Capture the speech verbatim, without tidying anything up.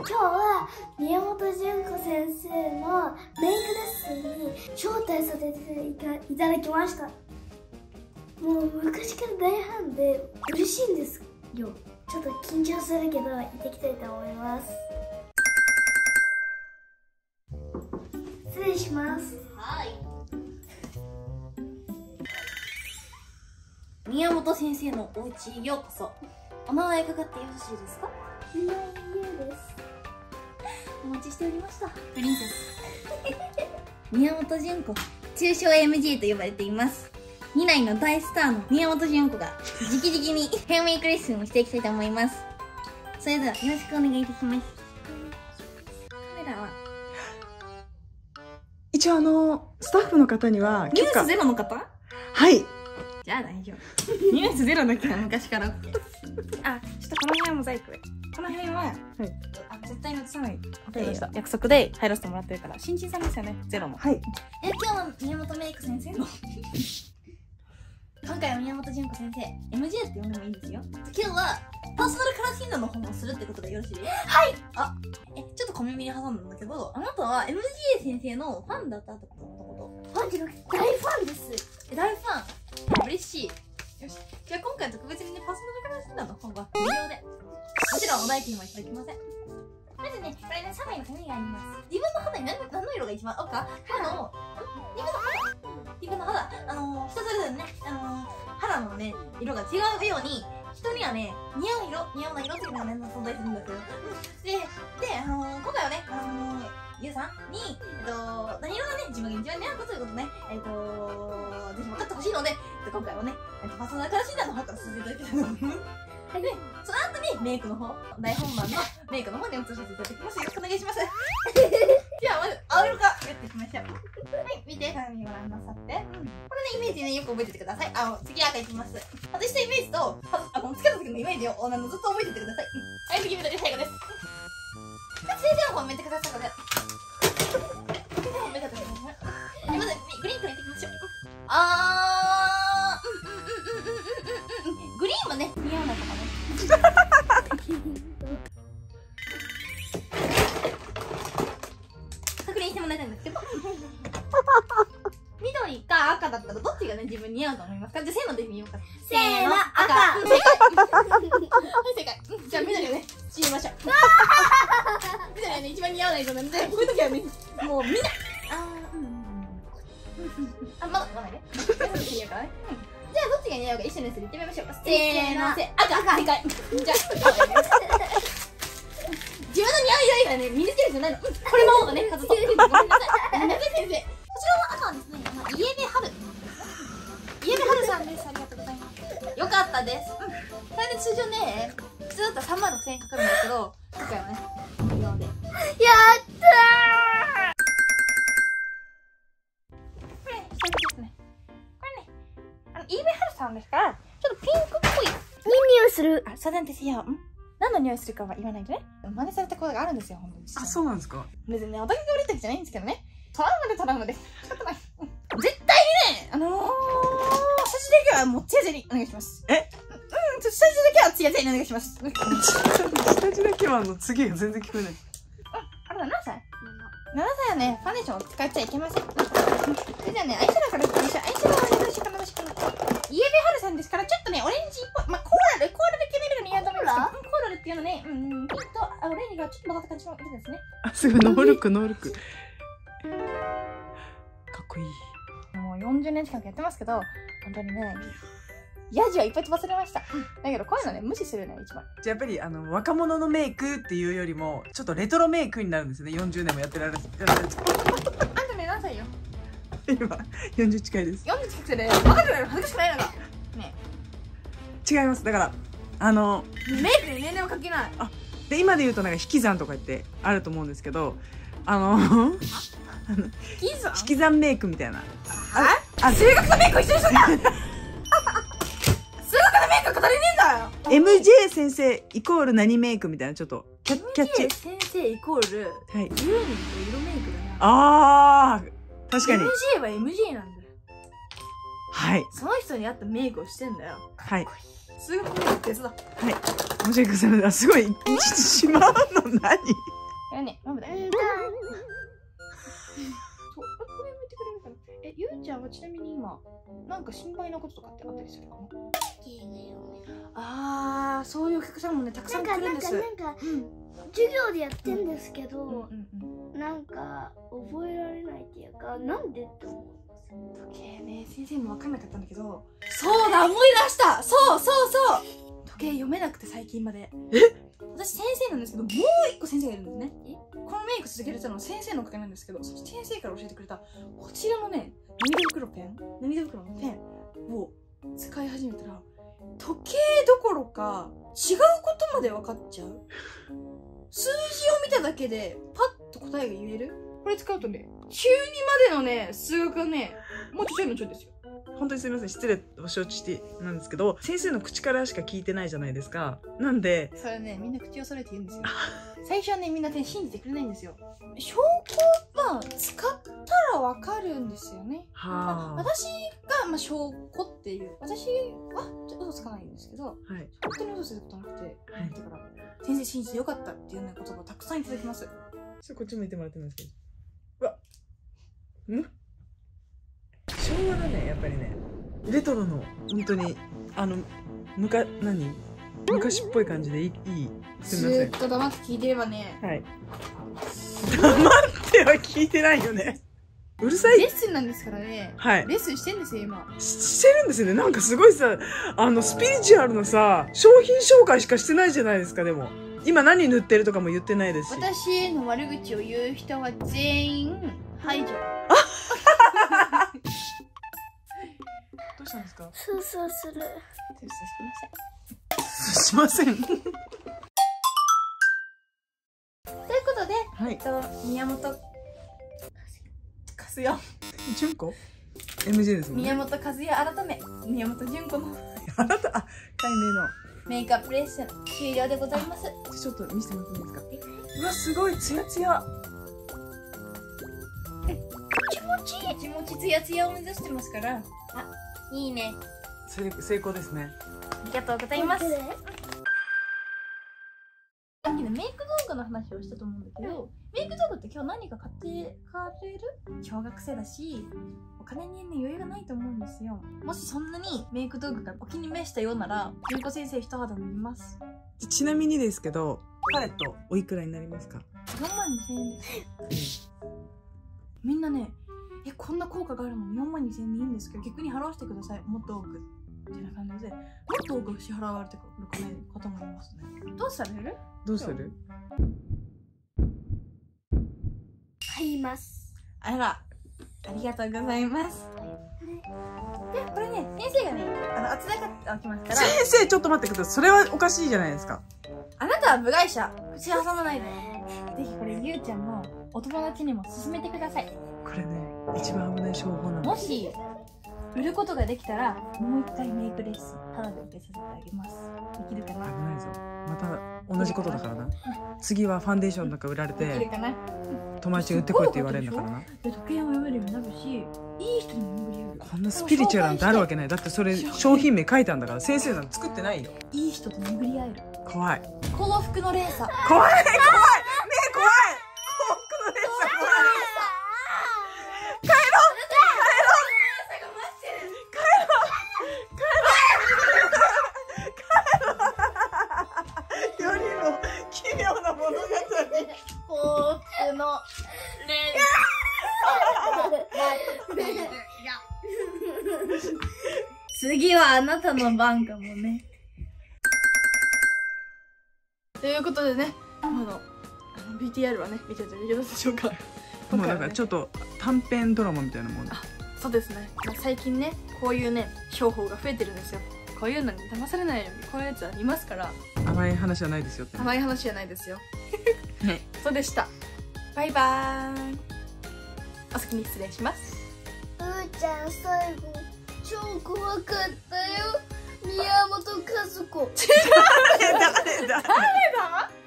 今日は宮本純子先生のメイクレッスンに招待させていただきました。もう昔から大ファンで嬉しいんですよ。ちょっと緊張するけど行ってきたいと思います。失礼します。 はい。宮本先生のお家へようこそ。お名前伺ってよろしいですか？ 今井優です。 お待ちしておりました。プリンセス宮本純子、通称 エムジェー と呼ばれています。未来の大スターの宮本純子が直々にヘアメイクレッスンをしていきたいと思います。それではよろしくお願いいたします。カメラは一応あのスタッフの方にはニュースゼロの方？ はい。 じゃあ大丈夫。ニュースゼロだけは昔から。あ、ちょっとこの辺はモザイクで。この辺は、はい、あ絶対に映さない。わかりました。約束で入らせてもらってるから。新人さんですよね、ゼロも。はい。え、今日は宮本メイク先生の。今回は宮本純子先生、エムジェー って呼んでもいいですよ。今日は、パーソナルカラー診断の方をするってことでよろしいですか？はい。あ、え、ちょっと小耳に挟んだんだけど、あなたは エムジェー 先生のファンだったってこと？ ファンじゃなくて大ファンです。 え、大ファン？嬉しい。よし。じゃあ今回特別にね、パーソナルカラー診断の方は無料で。もちろんお代金はいただきません。まずね、これね、さんまいの紙があります。自分の肌に何の何の色が一番合うか？肌の、自分の肌自分の肌、あのー、人それぞれね、あのー、肌のね、色が違うように、人にはね、似合う色、似合わない色っていうのがね、存在するんですよ。で、で、あのー、今回はね、あのー、ゆうさんに、えっと、何色がね、自分が一番似合うかということね、えっと、ぜひ分かってほしいので、今回はね、パーソナルカラー診断の方から進めていただきたいと思います。はい、で、その後にメイクの方、大本番のメイクの方に移させていただきます。よろしくお願いします。じゃあ、まず、青色か、やっていきましょう。はい、見て、鏡をご覧なさって。うん。これね、イメージね、よく覚えててください。あ、次赤いきます。外したイメージと、あ、このつけた時のイメージを、あの、ずっと覚えててください。はい、次緑最後です。先生の方めてください、これ。先生の方めてください。まず、グリーンからいっていきましょう。あー、うんうんうんうんうんうんうん。グリーンはね、似合わないとかね。確認してもらいたいんですけど。緑か赤だったらどっちがね、自分に似合うと思いますか？じゃあ、せーので見ようか。せーの、赤。正解。はい、正解。じゃあ、緑をね、知りましょう。緑はね、一番似合わないと思うので、こういう時はね、もう見ない。あー、うん。あ、まだ、まだね。じゃあ、どっちが似合うかね。じゃあ、どっちが似合うか一緒にする言ってみましょう。せーの、せ、赤、赤、正解。じゃあ、自分の似合う色以外ね、身につけるじゃないの。これの方がね、数と。ごめんなさい。ごめんなさい、先生。こちらの赤はですね、イエベハル。イエベハルさんです。ありがとうございます。よかったです。うん。これで通常ね、普通だったらさんまんろくせんえんかかるんですけど、今回はね、無料で。やったー！これ、下着ですね。これね、あの、イエベハルさんですから、ちょっとピンクっぽい。いい匂いする。 あ、そうなんですよ。ん何の匂いするかは言わないとね。真似されたことがあるんですよ、本当に。 あ、そうなんですか。 別にね、お互いが悪い時じゃないんですけどね。トラウマでトラウマで。仕方ない。絶対にね、あのー、下地だけはもうツヤツヤにお願いします。えうん、ちょっと下地だけはツヤツヤにお願いします。 下地だけはの次が全然聞こえない。 あ、あれだ、何歳 ?なな 歳はね、ファンデーションを使っちゃいけません。それじゃあね、アイシャドウからいきましょう。アイシャドウはね、どうしようかな、どうしようかな。イエベハルさんですから、ちょっとね、オレンジっぽい。まあ、コーラル、コーラル系の色が似合うと思いますけど、コーラルっていうのね、うん、うん、ピンとオレンジがちょっと混ざった感じの色ですね。 あ、すごい、ノールック、ノールック。かっこいい。 もうよんじゅうねん近くやってますけど、本当にね、ヤジはいっぱい飛ばされました。うん。だけど、こういうのね、無視するね、一番。 じゃあやっぱり、あの、若者のメイクっていうよりも、ちょっとレトロメイクになるんですね。よんじゅうねんもやってられる。やってる。 あんたね、何歳よ？ 今、よんじゅう近いです。 よんじゅう近くてね、若くないの恥ずかしくないのが。ね。 違います。だから、あの、 メイクで年齢は関係ない。 あ、で、今で言うとなんか引き算とか言ってあると思うんですけど、あの、 引き算引き算メイクみたいな。 ああ、数学とメイク一緒にしとった数学とメイク語りねえんだよエムジェー 先生イコール何メイクみたいな、ちょっとキャキャッチ。 エムジェー 先生イコール、はい、ユーミンと色メイクだな。 あー、確かにエムジェー は エムジェー なんだよ。 はい。 その人に合ったメイクをしてんだよ。 はい。 数学メイク別だ。 はい。申し訳ございません。すごい、しまうの何なんか心配なこととかってあったりするかな。ああ、そういうお客さんもねたくさん来るんです。 なんかなんか授業でやってんですけど、なんか覚えられないっていうか、なんでって思うんですよ。 時計ね、先生も分かんなかったんだけど、そうだ、思い出した。そうそうそう、時計読めなくて最近まで。え、私先生なんですけど、もう一個先生がいるんですね。え、このメイク続けるのは先生のおかげなんですけど、その先生から教えてくれたこちらのね、涙袋ペン涙袋のペンを使い始めたら、時計どころか違うことまで分かっちゃう。数字を見ただけでパッと答えが言える。これ使うとね、きゅうにまでのね数学がね、もうちょいのちょいですよ。 本当にすみません、失礼を承知してなんですけど、先生の口からしか聞いてないじゃないですか。なんでそれね、みんな口を揃えて言うんですよ。最初はね、みんなね信じてくれないんですよ。証拠は使ったらわかるんですよね。はあ、私が、まあ、証拠っていう、私はちょっと嘘つかないんですけど、はい、本当に嘘することなくて、はい、だから先生信じてよかったっていうね言葉をたくさんいただきます。 ちょっとこっち向いてもらってもいいですか。うわん昭和だね、やっぱりね。レトロの本当にあのむか何昔っぽい感じでいい。いい、すみません。 ずっと黙って聞いてればね。はい。 黙っては聞いてないよね。うるさい。 レッスンなんですからね。はい。レッスンしてんですよ今。 し, してるんですよね。なんかすごいさ、あのスピリチュアルのさ商品紹介しかしてないじゃないですか。でも今何塗ってるとかも言ってないですし。 私への悪口を言う人は全員排除。 どうしたんですか。 そうそうする。 すみません。ということで、はい、えっと宮本和也純子 エムジェー ですもんね。 宮本和也改め宮本純子のあなた、あ、解明のメイクアップレッスン終了でございます。 ちょっと見せてもらっていいですか。うわ、すごいツヤツヤ。 気持ちいい。気持ちツヤツヤを目指してますから。あ、いいね。 成功ですね。 ありがとうございます。さっきのメイク道具の話をしたと思うんだけど、メイク道具って今日何か買ってかれる？小学生だし、お金に、ね、余裕がないと思うんですよ。もしそんなにメイク道具がお気に召したようなら、純子先生一肌塗ります。 ちなみにですけど、パレットおいくらになりますか？ よんまんにせんえんです。みんなね、え、こんな効果があるのによんまんにせんえんでいいんですけど、逆に払わせてください。もっと多く。みたいな感じで、もっと多く支払われてくる方もいますね。どうされる？ どうする？ 買います。 あら、ありがとうございます。で、これね、先生がね、あの、厚手が来ましたら。 先生、ちょっと待ってください。それはおかしいじゃないですか。 あなたは部外者。口挟まないで。ぜひこれ、ゆうちゃんのお友達にも勧めてください。 これね、一番危ない商法なの。 もし、売ることができたら、もう一回メイクレッスン、タダで受けさせてあげます。できるかな？ 危ないぞ。また同じことだからな。次はファンデーションなんか売られて、 できるかな？ 友達に売ってこいって言われるんだからな。 時計を読めるようになるし、いい人にも巡り合う。 こんなスピリチュアルなんてあるわけない。だってそれ商品名書いたんだから、先生なんて作ってないよ。 いい人と巡り合える。 怖い。 幸福の連鎖。 怖い怖い。ねえ怖い。幸福の連鎖怖い。帰ろう。奇妙な物語。 幸福の連鎖。次はあなたの番かもね。ということでね、あの、あの ビーティーアール はね、見てていかがでしょうか。 もうなんかちょっと短編ドラマみたいなもん。 あ、そうですね。最近ね、こういうね、商法が増えてるんですよ。こういうのに騙されないようにこういうやつは見ますから。 甘い話じゃないですよって、 ね、甘い話じゃないですよ。そうでした。バイバーイ。お先に失礼します。 うーちゃん最後超怖かったよ。宮本和子。 誰だ誰だ誰だ